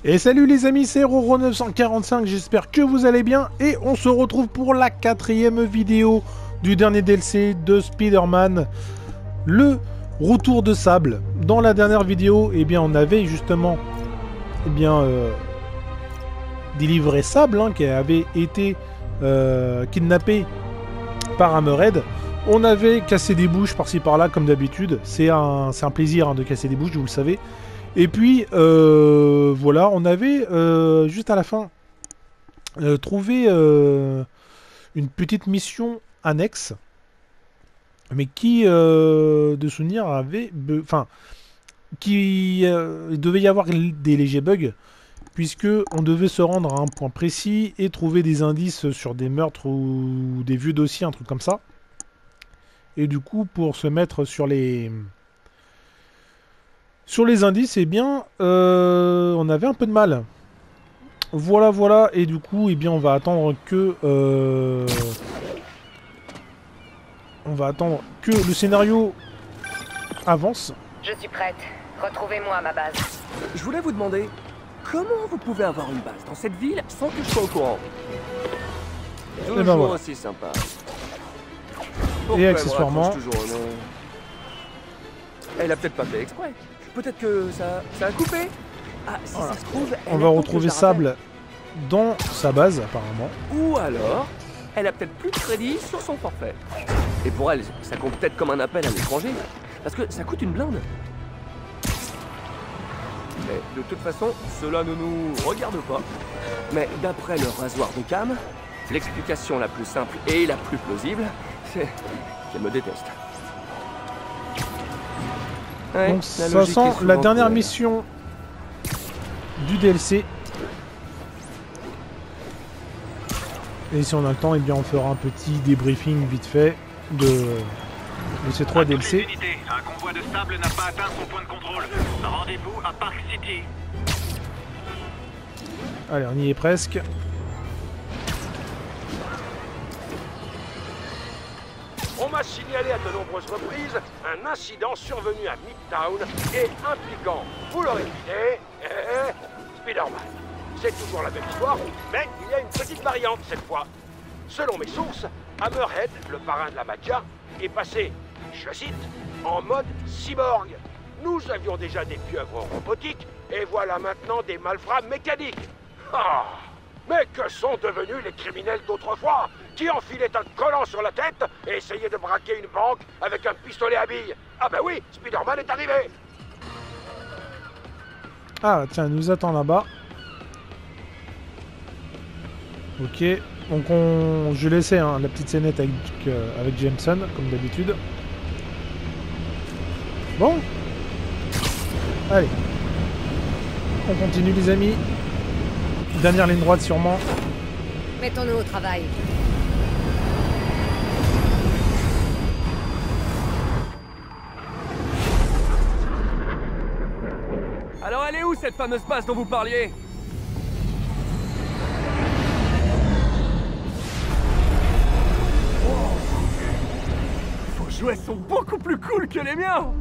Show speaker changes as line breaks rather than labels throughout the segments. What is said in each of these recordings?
Et salut les amis, c'est Roro945, j'espère que vous allez bien. Et on se retrouve pour la 4e vidéo du dernier DLC de Spider-Man, le retour de Sable. Dans la dernière vidéo, eh bien, on avait justement délivré Sable, qui avait été kidnappé par Hammerhead. On avait cassé des bouches par-ci par-là, comme d'habitude. C'est un plaisir de casser des bouches, vous le savez. Et puis, voilà, on avait, juste à la fin, trouvé une petite mission annexe, mais qui, de souvenir, avait... Enfin, qui devait y avoir des légers bugs, puisque on devait se rendre à un point précis et trouver des indices sur des meurtres ou des vieux dossiers, un truc comme ça. Et du coup, pour se mettre sur les... Sur les indices, eh bien, on avait un peu de mal. Voilà, voilà, et du coup, eh bien, on va attendre que... on va attendre que le scénario avance.
Je suis prête. Retrouvez-moi à ma base.
Je voulais vous demander, comment vous pouvez avoir une base dans cette ville sans que je sois au courant? Toujours
ben voilà.
aussi sympa.
Et accessoirement...
Elle a peut-être pas fait exprès. Peut-être que ça a coupé. Ah, si
Voilà.
ça se trouve,
On va retrouver Sable dans sa base, apparemment.
Ou alors, elle a peut-être plus de crédit sur son forfait. Et pour elle, ça compte peut-être comme un appel à l'étranger. Parce que ça coûte une blinde. Mais de toute façon, cela ne nous regarde pas. Mais d'après le rasoir de Cam, l'explication la plus simple et la plus plausible, c'est qu'elle me déteste. Ouais,
Donc
la
ça
logique est
sent la
souvent
dernière
cruelle.
mission du DLC. Et si on a le temps, eh bien on fera un petit débriefing vite fait de ces 3 DLC.
Unités, un convoi de Sable n'a pas atteint son point de contrôle. Rendez-vous à Park City.
Allez, on y est presque.
On m'a signalé à de nombreuses reprises un incident survenu à Midtown et impliquant, vous l'aurez deviné, Spider-Man. C'est toujours la même histoire, mais il y a une petite variante cette fois. Selon mes sources, Hammerhead, le parrain de la Mafia, est passé, je cite, en mode cyborg. Nous avions déjà des pieuvres robotiques, et voilà maintenant des malfrats mécaniques. Ah! Mais que sont devenus les criminels d'autrefois, qui enfilaient un collant sur la tête et essayaient de braquer une banque avec un pistolet à billes? Ah ben oui, Spider-Man est arrivé!
Ah tiens, il nous attend là-bas. Ok, donc je laissais la petite scénette avec Jameson, comme d'habitude. Bon. Allez. On continue les amis. Dernière ligne droite sûrement.
Mettons-nous au travail.
Alors elle est où cette fameuse base dont vous parliez? Vos jouets sont beaucoup plus cool que les miens.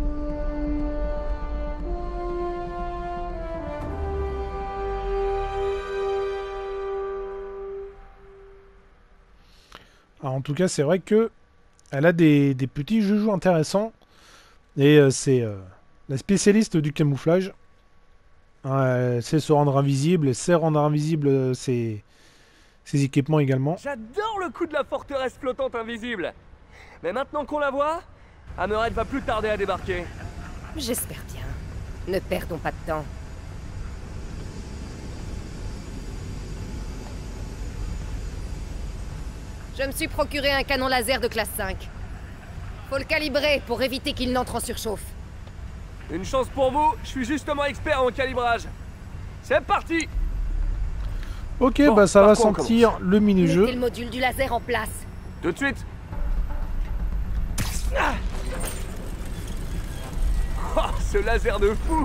Alors, en tout cas, c'est vrai que elle a des petits joujoux intéressants. Et c'est la spécialiste du camouflage. Elle sait se rendre invisible, elle sait rendre invisible ses équipements également.
J'adore le coup de la forteresse flottante invisible. Mais maintenant qu'on la voit, Hammerhead va plus tarder à débarquer.
J'espère bien. Ne perdons pas de temps. Je me suis procuré un canon laser de classe 5. Faut le calibrer pour éviter qu'il n'entre en surchauffe.
Une chance pour vous, je suis justement expert en calibrage. C'est parti!
Ok,
Bon,
bah ça
par
va
quoi on
sentir le
Mettez
mini-jeu.
le module du laser en place.
Tout de suite! Ah, oh, ce laser de fou!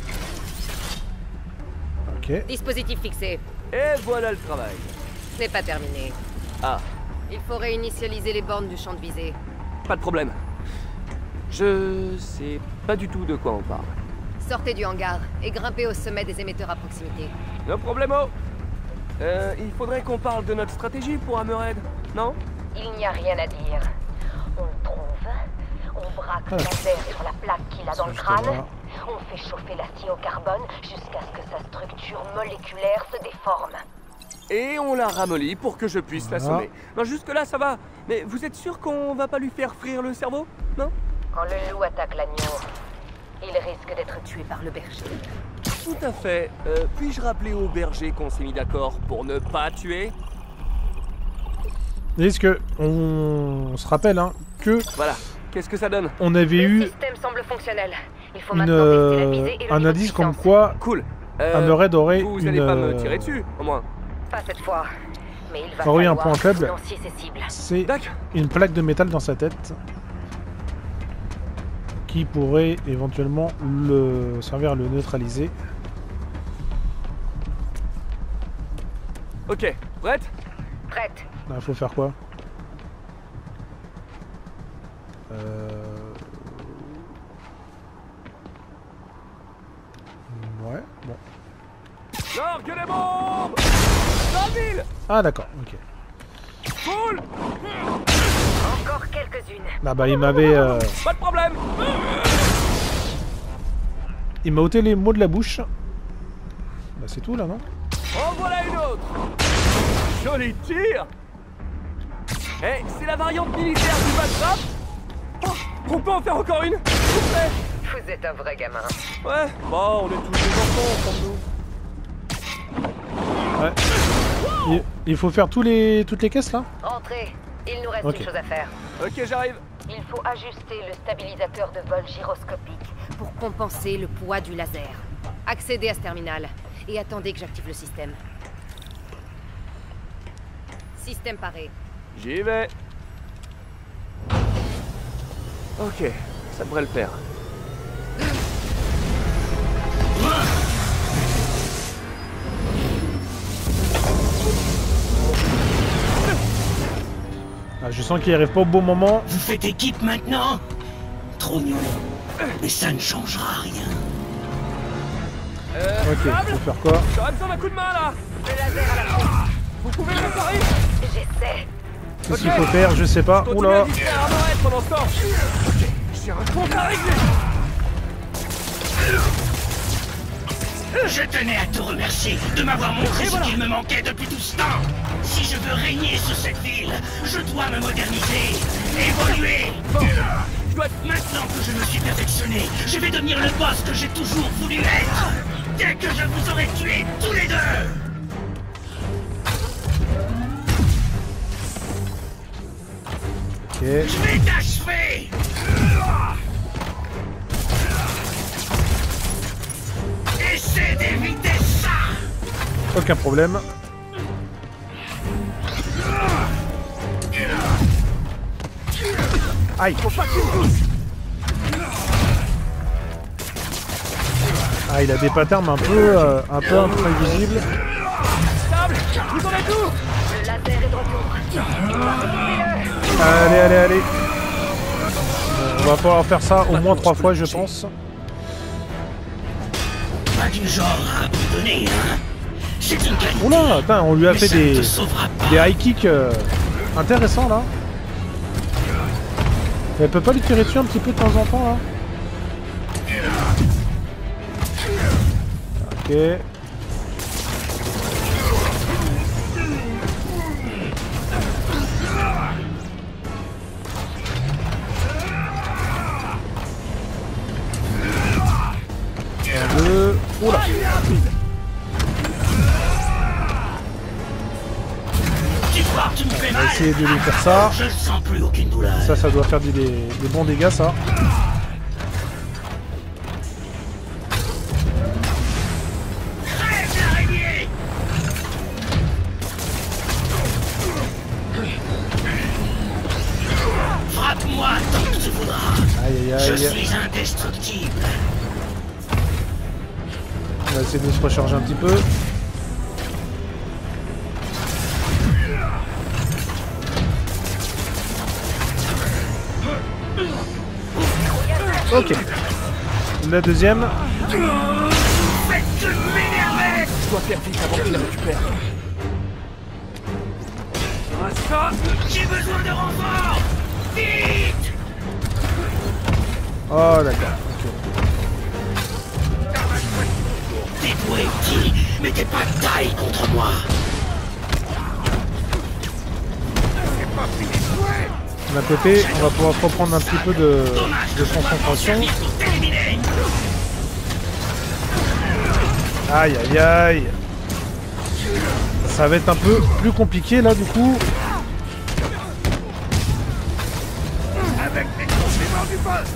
Ok.
Dispositif fixé.
Et voilà le travail.
C'est pas terminé.
Ah,
Il faut réinitialiser les bornes du champ de visée.
pas de problème. Je sais pas du tout de quoi on parle.
Sortez du hangar et grimpez au sommet des émetteurs à proximité.
No problemo. Il faudrait qu'on parle de notre stratégie pour Hammerhead, non?
Il n'y a rien à dire. On le trouve, on braque le laser sur la plaque qu'il a dans le crâne, on fait chauffer l'acier au carbone jusqu'à ce que sa structure moléculaire se déforme.
Et on la ramollit pour que je puisse l'assommer. Non, jusque-là, ça va. Mais vous êtes sûr qu'on va pas lui faire frire le cerveau? Non?
Quand le loup attaque l'agneau, il risque d'être tué par le berger.
Tout à fait. Puis-je rappeler au berger qu'on s'est mis d'accord pour ne pas tuer?
Est-ce que on se rappelle hein, que
Voilà. Qu'est-ce que ça donne?
on avait
Le
eu
système semble fonctionnel. Il faut maintenant tester la visée et le
un
niveau de
indice comme
puissance.
quoi
Cool.
Hammerhead aurait
Vous
une
allez pas me tirer dessus, au moins.
Pas cette fois. Mais il va
aurait un
falloir
point faible.
silencier ses cibles.
C'est
D'accord.
une plaque de métal dans sa tête qui pourrait éventuellement le servir à le neutraliser.
Ok. Prête?
Prête.
Là, il faut faire quoi? Ouais, bon.
Nord, que les bombes! Dans la ville!
Ah d'accord, ok.
Cool!
Encore quelques-unes.
Ah bah il m'avait...
Pas de problème!
il m'a ôté les mots de la bouche. Bah c'est tout là, non?
En voilà une autre! Joli tir! Eh, c'est la variante militaire du Batrap? Oh, on peut en faire encore une? S'il vous plaît?
Vous êtes un vrai gamin.
Ouais, bon, on est tous des enfants comme nous.
Ouais. Il faut faire toutes les caisses là?
Entrez. Il nous reste
Ok.
une chose à faire.
Ok, j'arrive.
Il faut ajuster le stabilisateur de vol gyroscopique.
Pour compenser le poids du laser. Accédez à ce terminal et attendez que j'active le système. Système paré.
J'y vais. Ok, ça devrait le faire.
Ah, je sens qu'il arrive pas au bon moment.
Vous faites équipe maintenant? Trop mignon. Mais ça ne changera rien.
Ok, faut faire quoi?
J'aurais besoin d'un coup de main là.
Le laser à la pompe.
Vous pouvez me réparer?
J'essaie.
Qu'est-ce qu'il faut faire? Je sais pas.
Continuez
Oula.
à distraire Hammerhead pendant ce temps. Ok, j'ai un compte à régler.
Je tenais à te remercier de m'avoir montré ce qu'il me manquait depuis tout ce temps. Si je veux régner sur cette ville, je dois me moderniser, évoluer.
Bon, je dois...
Maintenant que je me suis perfectionné, je vais devenir le boss que j'ai toujours voulu être. Dès que je vous aurai tués tous les deux.
Ok.
Je vais t'achever. Essaie d'éviter ça.
Aucun problème. Aïe. Ah, il a des patterns un peu imprévisibles.
Stable, vous en êtes où?
Le laser est de retour.
Allez, allez, allez. On va pouvoir faire ça au moins 3 fois, je pense.
Pas du genre à abandonner, hein. C'est une qualité.
Oula, attends, on lui a
Mais
fait
ça ne
des
te sauvera pas.
high kicks intéressants là. Elle peut pas lui tirer dessus un petit peu de temps en temps là? Ok. Un, deux. Oula.
Tu crois que tu me fais
On va
mal?
essayer de lui faire ça.
Je sens plus aucune douleur.
Ça doit faire des bons dégâts ça.
Crève l'araignée. Frappe-moi tant que tu voudras.
Aïe aïe
Je
aïe.
suis indestructible.
On va essayer de se recharger un petit peu. Ok. La deuxième.
Faites que m'énerver.
Je dois faire vite avant qu'il la récupère.
J'ai besoin de renfort. Vite.
Oh d'accord, ok.
T'es doué, petit, mais t'es pas de taille contre moi.
D'un côté, on va pouvoir reprendre un petit peu de concentration. Aïe aïe aïe. Ça va être un peu plus compliqué là du coup.
Avec les compliments du boss.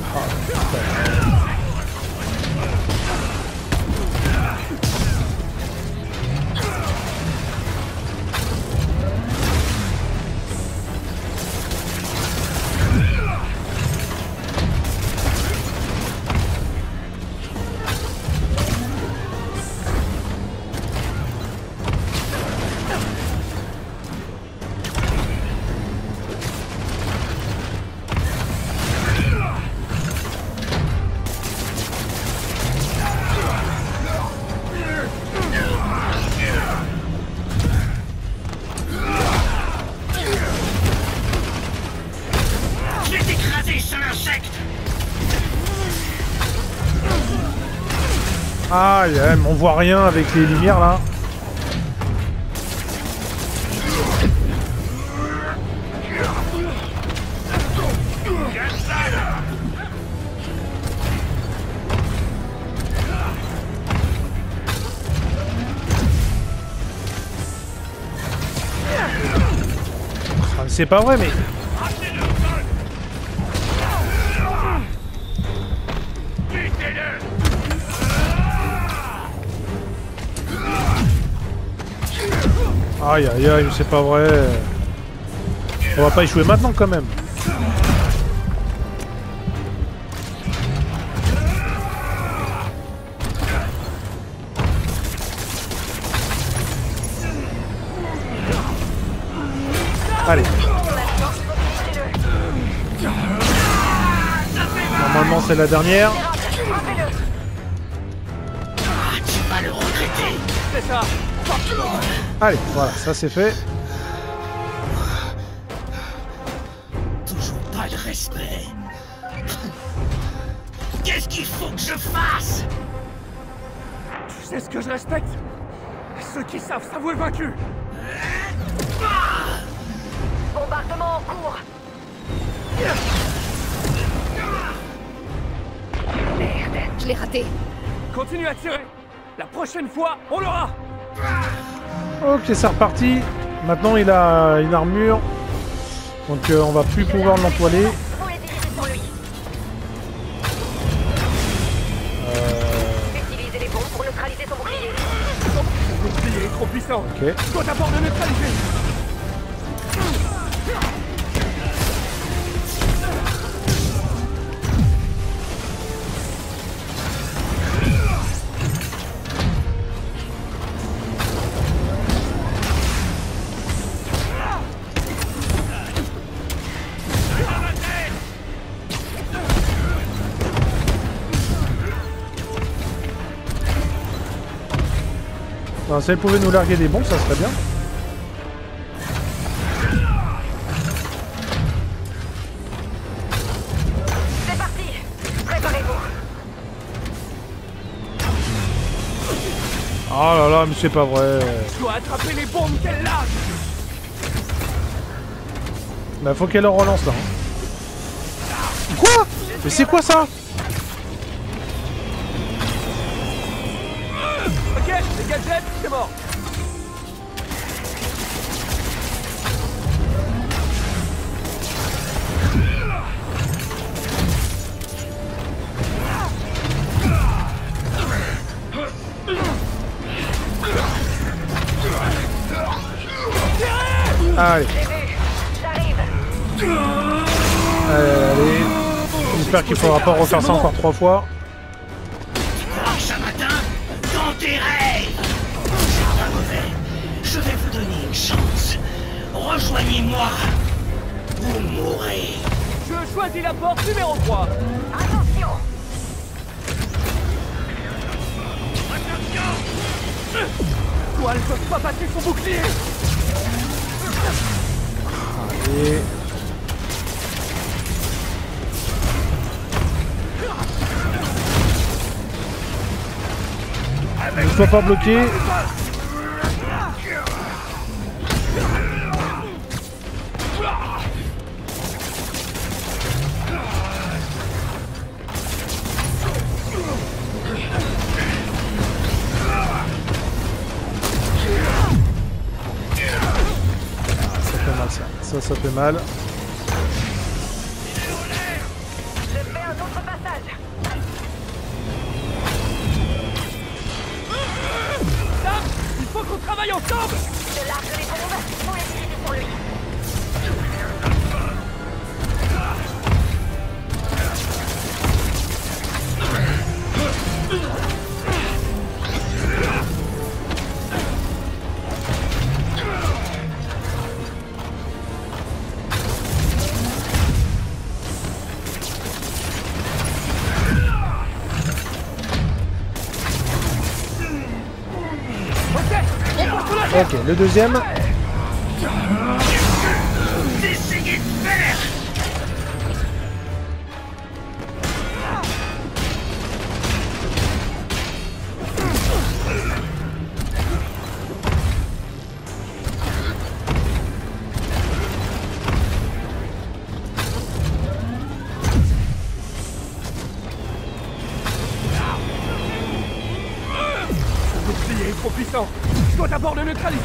Je vais t'écraser, sale insecte.
Aïe aïe, mais on voit rien avec les lumières là. Ah, c'est pas vrai mais... Aïe aïe aïe, c'est pas vrai. On va pas échouer maintenant quand même. Allez. Normalement c'est la dernière.
Ah, tu vas le regretter.
C'est ça.
Allez, voilà, ça c'est fait.
Toujours pas de respect. Qu'est-ce qu'il faut que je fasse?
Tu sais ce que je respecte? Ceux qui savent s'avouer vaincus.
Bombardement en cours.
Merde, je l'ai raté.
Continue à tirer. La prochaine fois, on l'aura.
Ok, c'est reparti. Maintenant il a une armure. Donc on va plus pouvoir l'empoiler.
Faut les diriger sur lui. Utilisez les bombes pour neutraliser son bouclier.
Le bouclier est trop puissant.
Ok.
Je dois d'abord le neutraliser.
Non, si elle pouvait nous larguer des bombes, ça serait bien.
C'est parti. Préparez-vous.
Oh là là, mais c'est pas vrai.
Je dois attraper les bombes qu'elle lâche.
Bah faut qu'elle en relance là. Quoi? Mais c'est quoi ça?
Ok, les gadgets, c'est mort.
Allez.
J'arrive.
Allez. J'espère qu'il faudra pas refaire ça encore 3 fois.
Prochain matin, dans tes rêves. C'est pas mauvais. Je vais vous donner une chance. Rejoignez-moi. Vous mourrez.
Je choisis la porte numéro 3.
Attention.
Toi, elles peuvent pas passer son bouclier.
Allez. Ne sois pas bloqué. Ça fait mal.
Je fais un autre passage.
Sam, il faut qu'on travaille ensemble.
Je largue les bombes. Faut les tirer sur lui.
Ok, le deuxième.
Essayez de faire.
Le bouclier est trop puissant. Je dois d'abord le neutraliser.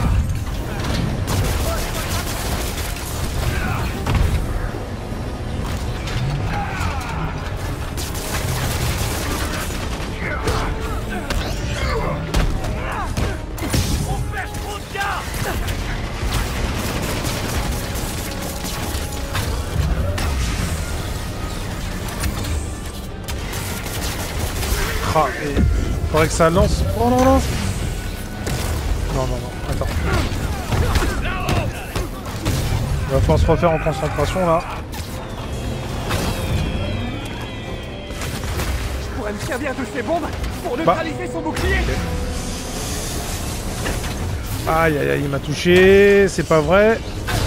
On perd trop de gars.
Ah, et... faudrait que ça lance. Oh non, non. Non, attends. Il va falloir se refaire en concentration là.
Je pourrais me servir de ces bombes pour neutraliser son bouclier.
Aïe aïe aïe, il m'a touché, c'est pas vrai.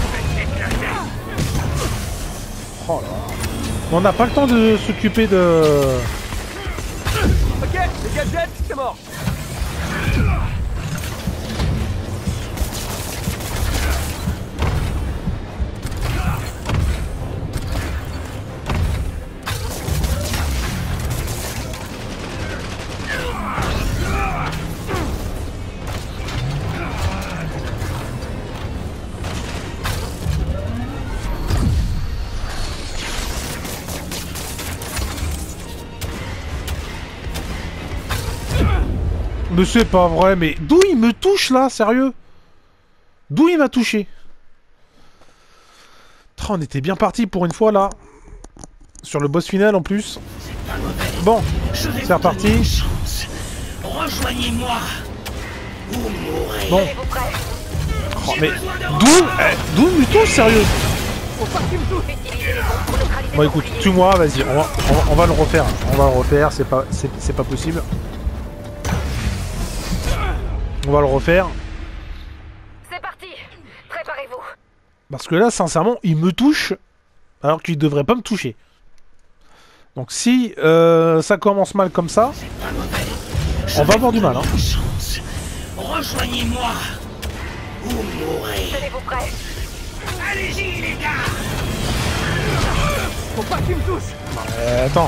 Oh là. On n'a pas le temps de s'occuper de...
Ok, les gadgets, c'est mort.
Mais c'est pas vrai, mais d'où il me touche là, sérieux? D'où il m'a touché? On était bien parti pour une fois là. Sur le boss final en plus. Bon, c'est reparti.
Rejoignez-moi ou mourrez.
Bon. Oh, mais d'où il me touche, sérieux?
Faut pas qu'il me touche.
Bon écoute, tue-moi, vas-y, on va le refaire. On va le refaire, c'est pas possible. On va le refaire.
C'est parti. Préparez-vous.
Parce que là, sincèrement, il me touche alors qu'il devrait pas me toucher. Donc si ça commence mal comme ça, on va avoir du mal. Hein.
Rejoignez-moi ou mourrez.
Tenez-vous prêts.
Allez-y les gars.
Faut pas qu'il me touche.
Attends.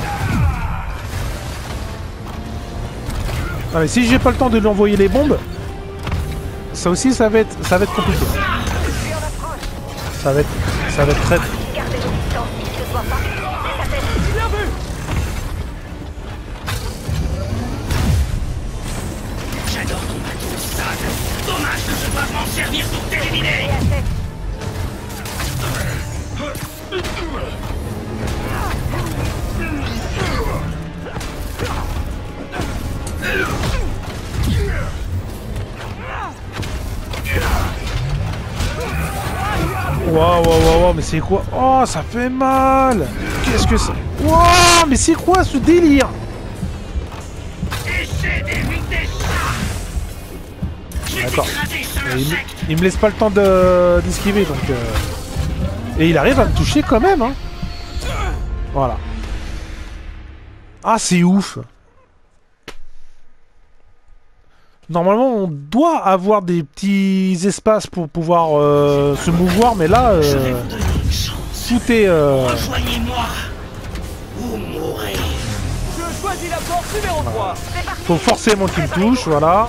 Non mais si j'ai pas le temps de lui envoyer les bombes, ça aussi ça va être compliqué. Ça va être très...
Gardez vos distances. Il ne doit pas utiliser sa tête.
Bien vu.
J'adore ton bateau, Sad. Dommage que je doive m'en servir pour t'éliminer.
Waouh, mais c'est quoi? Oh, ça fait mal! Qu'est-ce que c'est? Waouh, mais c'est quoi ce délire?
Essaie d'éviter
D'accord. Il me laisse pas le temps d'esquiver, donc... Et il arrive à me toucher quand même, hein. Voilà. Ah, c'est ouf. Normalement, on doit avoir des petits espaces pour pouvoir se mouvoir, mais là, tout est...
Rejoignez-moi ou mourrez.
Je choisis la porte numéro 3.
Faut forcément qu'il me touche, voilà.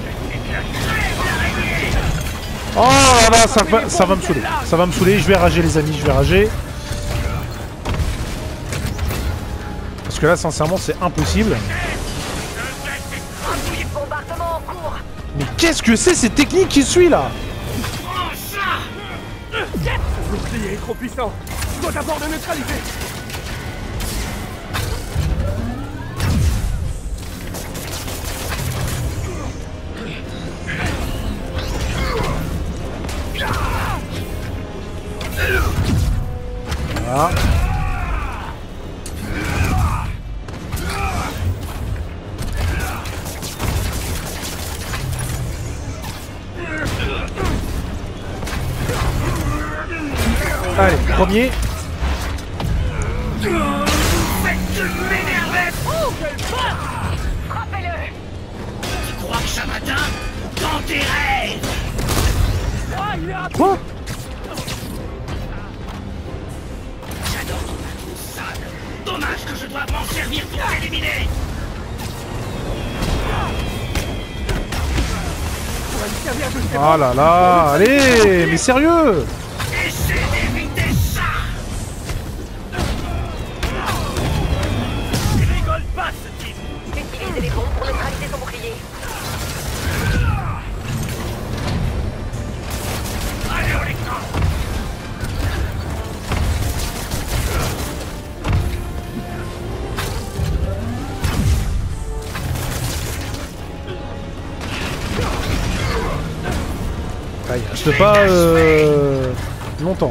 Oh là là, ça va me saouler. Ça va me saouler, je vais rager les amis, je vais rager. Parce que là, sincèrement, c'est impossible.
Bombardement en cours.
Mais qu'est-ce que c'est cette technique qui suit là?
Le bouclier est trop puissant. Je dois d'abord le neutraliser.
Voilà. Allez, premier.
Frappez-le.
Tu crois que ça m'atteint? Dans tes rêves.
Quoi?
J'adore ton matos sale. Dommage que je doive m'en servir pour t'éliminer.
Oh là là, allez, mais sérieux?
Essaie d'éviter ça. Il rigole pas ce type.
Utilisez les bombes pour neutraliser son bouclier.
Allez, on l'écran.
Ah, il reste pas longtemps.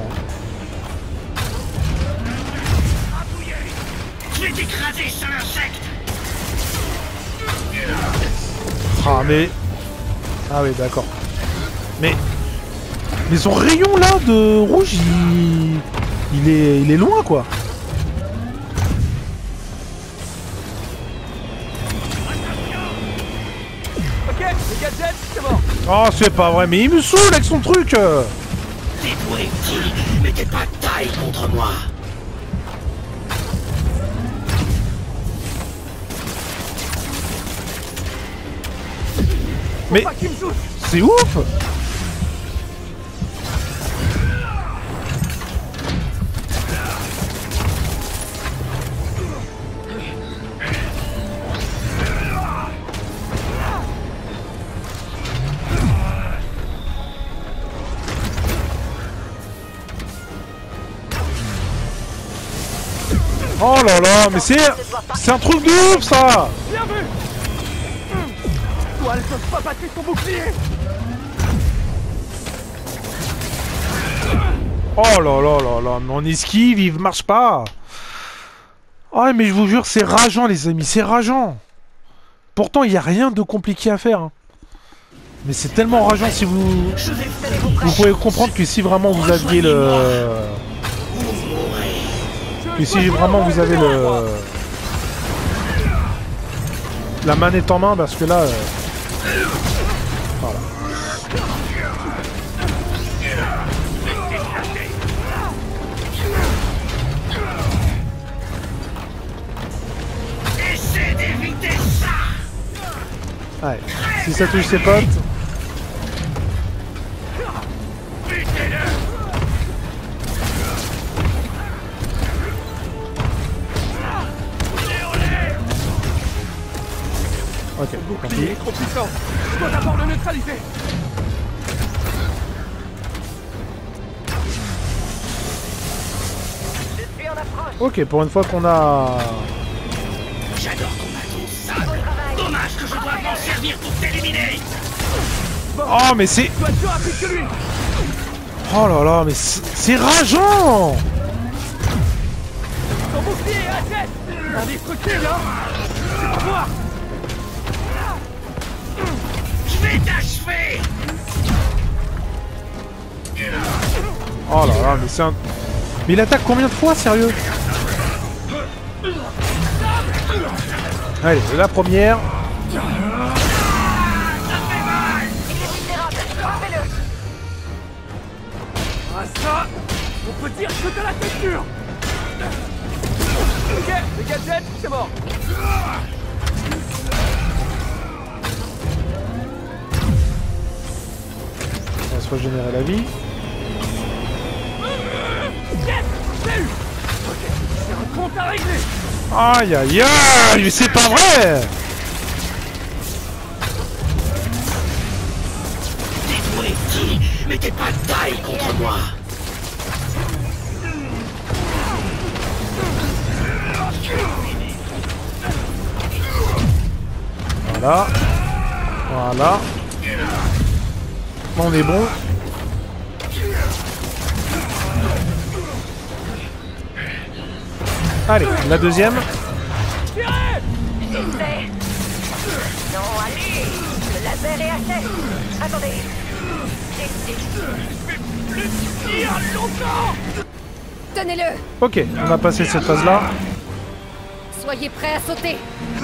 Je vais t'écraser, sale insecte.
Ah mais... Ah oui, d'accord. Mais son rayon là de rouge, il est loin quoi.
Ok, les gadgets, c'est bon.
Oh, c'est pas vrai, mais il me saoule avec son truc.
T'es doué, petit, mais t'es pas de taille contre moi.
Mais
Pas qu'il me touche.
c'est ouf. Oh là là, mais c'est un truc de ouf ça.
Bien vu. Toi, elles peuvent pas battre ton bouclier.
Oh là là là là, mon esquive, il marche pas. Ah mais je vous jure, c'est rageant les amis, c'est rageant. Pourtant, il n'y a rien de compliqué à faire. Hein. Mais c'est tellement rageant si vous... Vous pouvez comprendre que si vraiment vous aviez le... Que si vraiment vous avez le... La manette en main, parce que là... Voilà.
Essaie d'éviter ça.
Ouais. Si ça touche ses potes... Ok,
Le
tant
bouclier
pis.
est trop puissant. Je dois d'abord le neutraliser.
Je suis en approche.
Ok, pour une fois qu'on a...
J'adore ton matos sale. Dommage que je doive m'en servir pour t'éliminer.
Oh mais c'est...
Tu dois être plus rapide que lui.
Oh là là, mais c'est rageant.
Ton bouclier est à la tête. Indestructible, hein. C'est pour moi.
Je vais t'achever.
Oh là là, mais c'est un... Mais il attaque combien de fois, sérieux? Allez, la première.
Ah ça, on peut dire que t'as la tête dure. Ok, les gadgets, c'est mort.
On va se régénérer la vie.
Ok, c'est un compte à régler.
Aïe aïe aïe, mais c'est pas vrai!
T'es doué, petit, mais t'es pas de taille contre moi.
Voilà. Voilà. On est bon. Allez, la deuxième.
J'essaie. Non, allez. Le laser est à sec. Attendez.
Tenez-le!
Ok, on a passé cette phase-là.
Soyez prêts à sauter!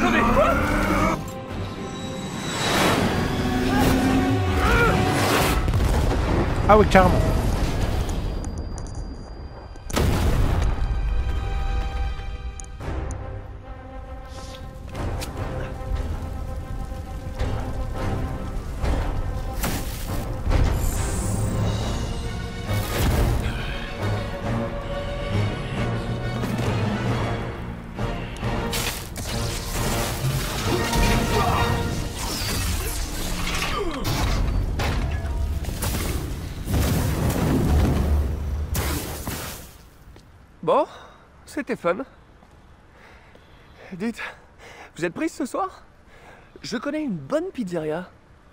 Ah oui, carrément.
Bon, c'était fun. Dites, vous êtes prise ce soir? Je connais une bonne pizzeria.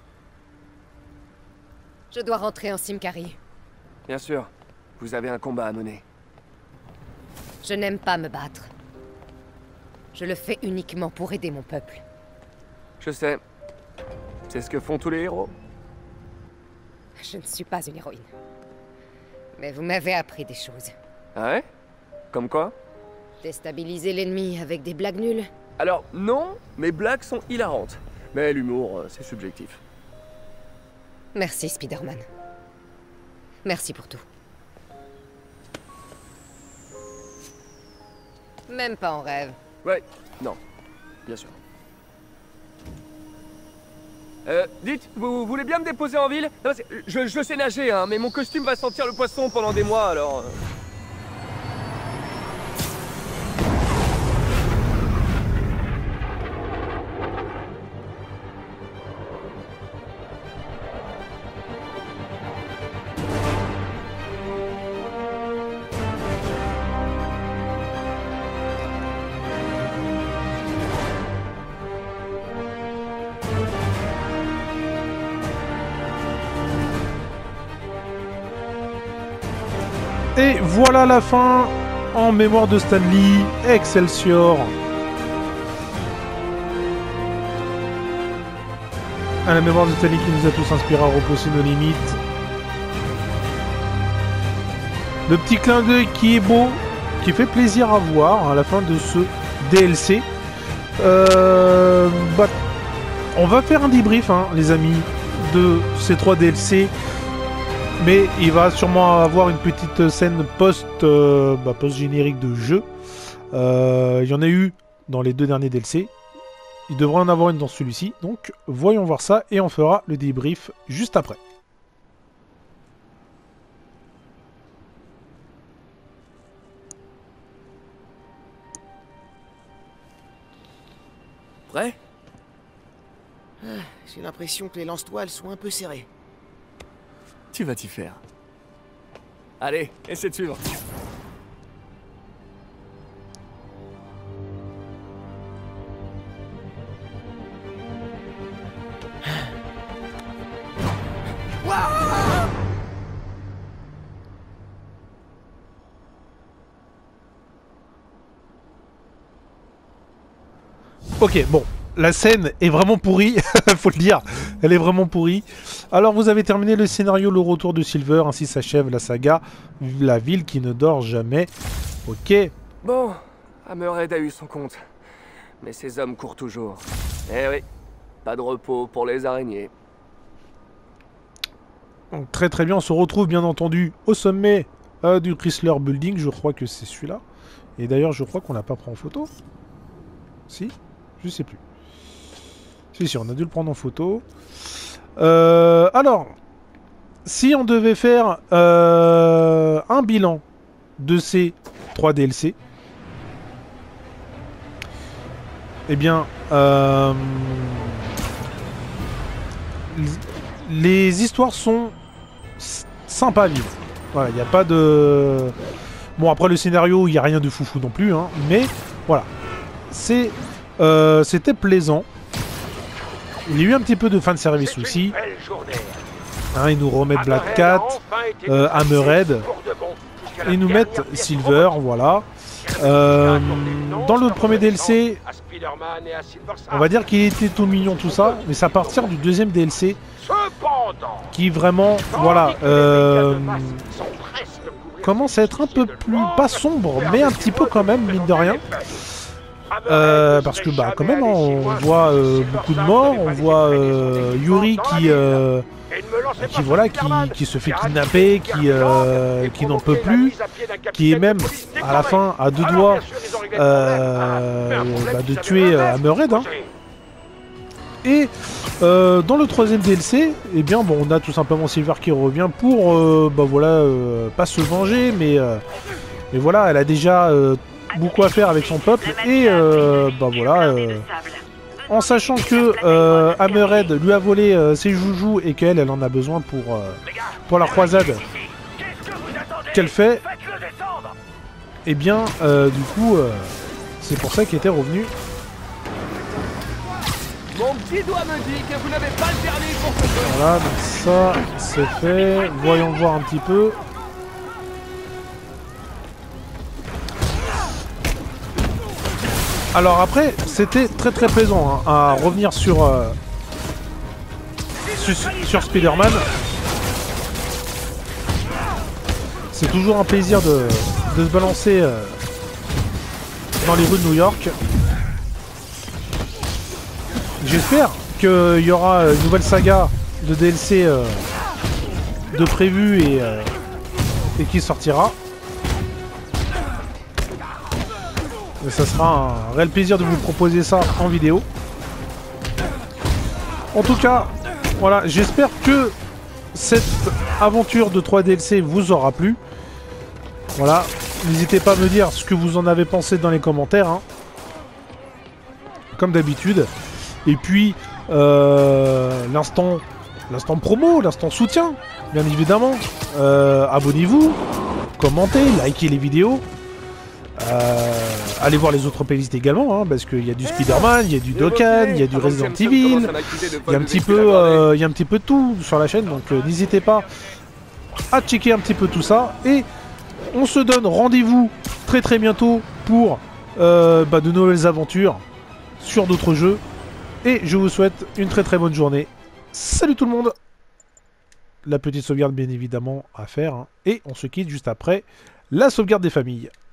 Je dois rentrer en Simkari.
Bien sûr, vous avez un combat à mener.
Je n'aime pas me battre. Je le fais uniquement pour aider mon peuple.
Je sais. C'est ce que font tous les héros.
Je ne suis pas une héroïne. Mais vous m'avez appris des choses.
Ah ouais? Comme quoi?
Déstabiliser l'ennemi avec des blagues nulles.
Alors, non, mes blagues sont hilarantes. Mais l'humour, c'est subjectif.
Merci, Spider-Man. Merci pour tout. Même pas en rêve.
Ouais, non, bien sûr. Dites, vous voulez bien me déposer en ville? Non, je sais nager, hein, mais mon costume va sentir le poisson pendant des mois, alors...
Et voilà la fin en mémoire de Stan Lee, Excelsior. À la mémoire de Stan Lee qui nous a tous inspiré à repousser nos limites. Le petit clin d'œil qui est beau, qui fait plaisir à voir à la fin de ce DLC. On va faire un débrief, hein, les amis, de ces 3 DLC. Mais il va sûrement avoir une petite scène post-générique de jeu. Il y en a eu dans les 2 derniers DLC. Il devrait en avoir une dans celui-ci. Donc voyons voir ça et on fera le débrief juste après.
Prêt?
J'ai l'impression que les lance-toiles sont un peu serrées.
Tu vas t'y faire. Allez, essaie de suivre.
Ok, bon. la scène est vraiment pourrie, faut le dire. Elle est vraiment pourrie. Alors vous avez terminé le scénario Le Retour de Silver, ainsi s'achève la saga La ville qui ne dort jamais. Ok.
Bon, Hammerhead a eu son compte. Mais ces hommes courent toujours. Eh oui, pas de repos pour les araignées.
Donc, très très bien, on se retrouve bien entendu au sommet du Chrysler Building. Je crois que c'est celui-là. Et d'ailleurs, je crois qu'on l'a pas pris en photo. Si? Je sais plus. Si, on a dû le prendre en photo. Alors, si on devait faire un bilan de ces 3 DLC, eh bien, les histoires sont sympas à vivre. Voilà, il n'y a pas de... Bon, après le scénario, il n'y a rien de foufou non plus, hein, mais voilà. C'était plaisant. Il y a eu un petit peu de fanservice aussi. Hein, ils nous remettent Black Cat, Hammerhead. Ils nous mettent Silver, voilà. Dans le premier DLC, on va dire qu'il était tout mignon tout ça, mais c'est à partir du deuxième DLC qui vraiment, voilà, commence à être un peu plus, pas sombre, mais un petit peu quand même, mine de rien. Parce que bah quand même on voit beaucoup de morts, on voit Yuri qui se fait kidnapper, qui n'en peut plus, qui est même à la fin à 2 doigts de tuer Hammerhead. Hein. Et dans le 3ème DLC, eh bien bon, on a tout simplement Silver qui revient pour pas se venger, mais voilà, elle a déjà beaucoup à faire avec son peuple et en sachant que Hammerhead lui a volé ses joujoux et qu'elle en a besoin pour la croisade qu'elle fait, et bien du coup c'est pour ça qu'il était revenu.
Mon petit doigt me dit que vous n'avez pas le permis pour ce jeu.
Voilà, donc ça c'est fait. Voyons voir un petit peu. Alors après, c'était très très plaisant hein, à revenir sur Spider-Man. C'est toujours un plaisir de se balancer dans les rues de New York. J'espère qu'il y aura une nouvelle saga de DLC de prévu et qui sortira. Et ça sera un réel plaisir de vous proposer ça en vidéo. En tout cas, voilà, j'espère que cette aventure de 3 DLC vous aura plu. Voilà, n'hésitez pas à me dire ce que vous en avez pensé dans les commentaires, hein. Comme d'habitude. Et puis, l'instant promo, l'instant soutien, bien évidemment. Abonnez-vous, commentez, likez les vidéos. Allez voir les autres playlists également, hein, parce qu'il y a du Spider-Man, il y a du Dokkan, il y a du Resident Evil, il y a un petit peu de tout sur la chaîne, donc n'hésitez pas à checker un petit peu tout ça. Et on se donne rendez-vous très très bientôt pour de nouvelles aventures sur d'autres jeux. Et je vous souhaite une très très bonne journée. Salut tout le monde! La petite sauvegarde bien évidemment à faire, hein. Et on se quitte juste après la sauvegarde des familles.